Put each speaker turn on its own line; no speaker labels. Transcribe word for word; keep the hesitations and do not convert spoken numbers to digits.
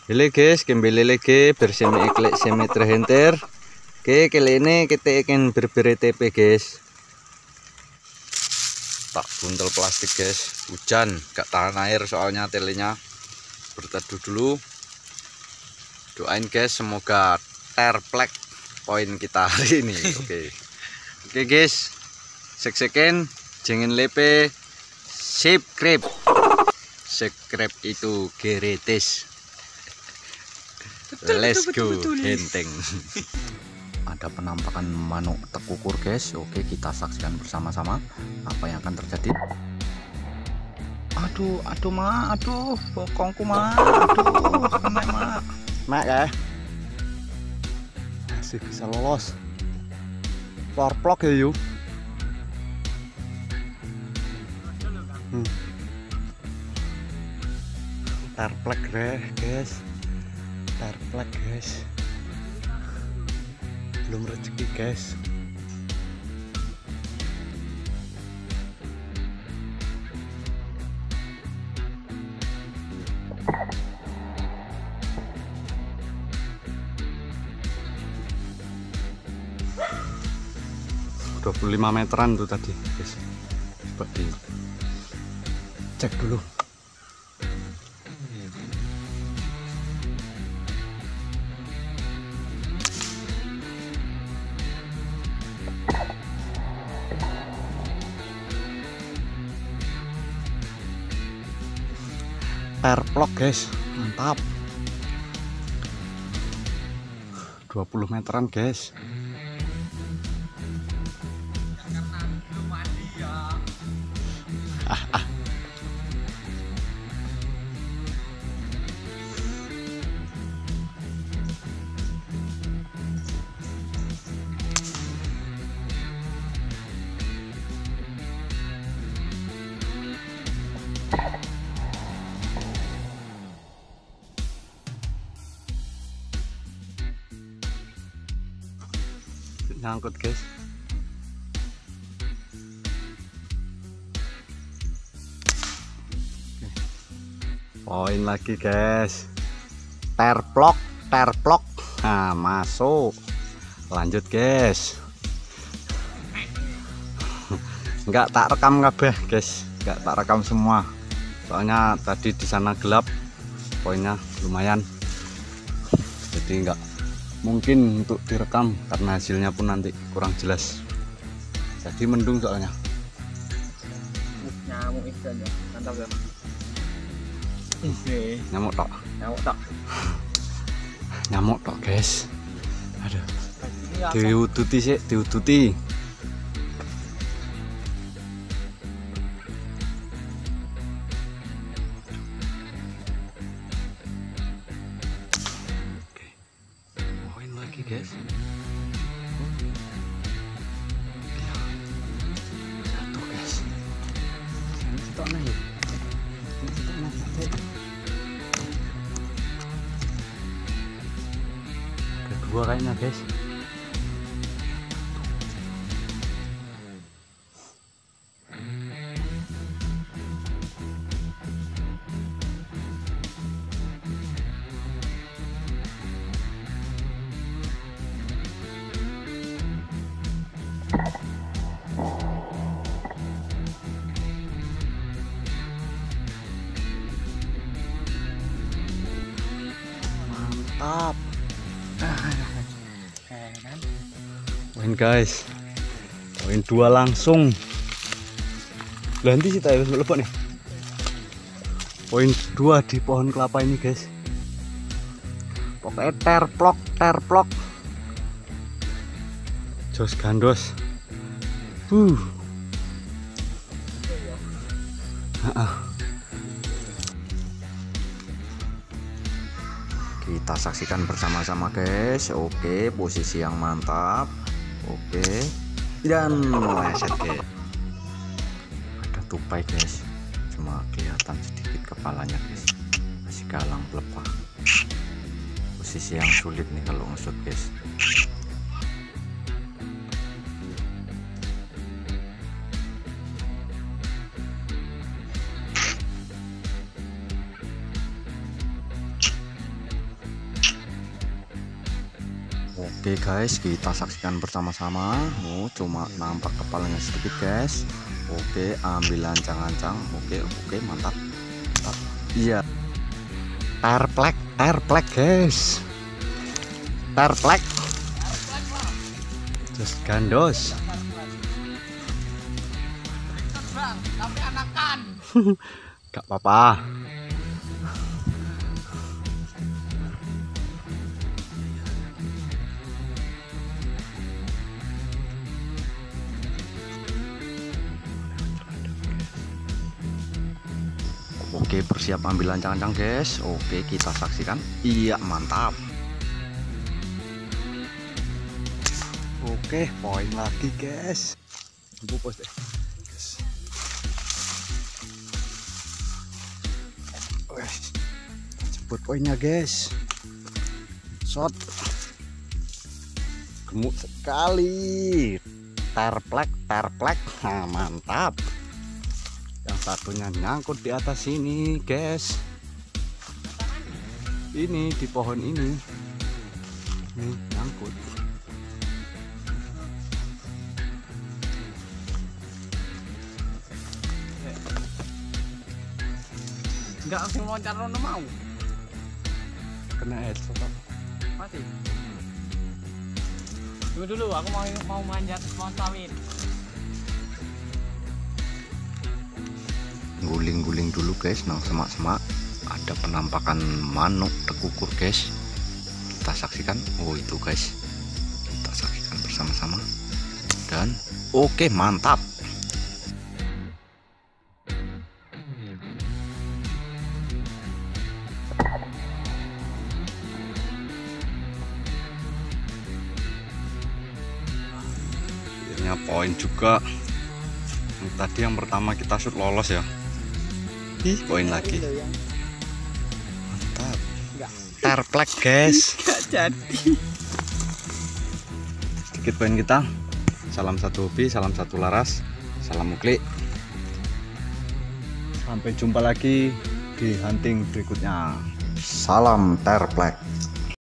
Lele guys, kembali lagi bersama Iklek Semetra Hunter. Oke, kali ini kita akan berburu T P guys. Tak buntel plastik guys, hujan gak tahan air soalnya telenya. Berteduh dulu. Doain guys, semoga terplek poin kita hari ini. Oke, oke guys, sek-seken, jangan lupa subscribe. Subscribe itu gratis. Let's go hunting. Ada penampakan manuk tekukur guys. Oke, kita saksikan bersama-sama apa yang akan terjadi. Aduh, aduh mak, aduh bokongku mak, aduh kena mak, mak ya. Masih bisa lolos. Plor-plok ya yuk. Hmm. Terplek deh guys. Terplek guys, belum rezeki guys. dua puluh lima meteran tuh tadi guys. Coba di cek dulu. Terplok guys, mantap. dua puluh meteran guys. Ah, ah. Nyangkut guys. Poin lagi guys. Terplok, terplok. Nah, masuk. Lanjut guys. Enggak tak rekam kabeh guys. Enggak tak rekam semua. Soalnya tadi di sana gelap. Poinnya lumayan. Jadi enggak mungkin untuk direkam karena hasilnya pun nanti kurang jelas. Jadi mendung soalnya.
Nyamuk itu aja, mantap ya.
Nyamuk tok.
Nyamuk tok.
Nyamuk tok guys. Aduh. Diututi sih, diututi. Guys, satu guys, kedua kayaknya guys. Mantap. Poin guys. Poin dua langsung. Nanti sih tayo lepas nih. Poin dua di pohon kelapa ini guys. Pokoknya terplok, terplok. Jos gandos. Uh. Kita saksikan bersama-sama guys. Oke, posisi yang mantap. Oke, dan meleset guys. Ada tupai guys, cuma kelihatan sedikit kepalanya guys. Masih galang pelepah. Posisi yang sulit nih kalau ngesut guys. Oke guys, kita saksikan bersama-sama. Oh, cuma nampak kepalanya sedikit guys. Oke, ambil ancang-ancang. Oke, oke, mantap. Mantap. Iya. Terplek, terplek guys. Terplek. Just gandos.
Tapi anakan.
Gak apa-apa. Oke, bersiap ambil ancang-ancang guys. Oke, kita saksikan. Iya, mantap. Oke, poin lagi guys. Ibu pos deh. Guys. Jemput poinnya guys. Shot. Gemuk sekali. Terplek, terplek. Nah, mantap. Yang satunya nyangkut di atas sini guys, ini di pohon ini nih nyangkut.
Enggak langsung loncat rono mau
Kena headshot
masih. Tunggu dulu, aku mau mau manjat pohon sawit.
Guling-guling dulu guys, nang semak-semak ada penampakan manuk tekukur guys. Kita saksikan. Oh itu guys, kita saksikan bersama-sama. Dan oke, mantap. Akhirnya poin juga. Tadi yang pertama kita shoot lolos ya. Ih, poin lagi. Mantap. Terplek guys.
Enggak jadi.
Sedikit poin kita. Salam satu hobi, salam satu laras, salam muklik. Sampai jumpa lagi di hunting berikutnya. Salam terplek.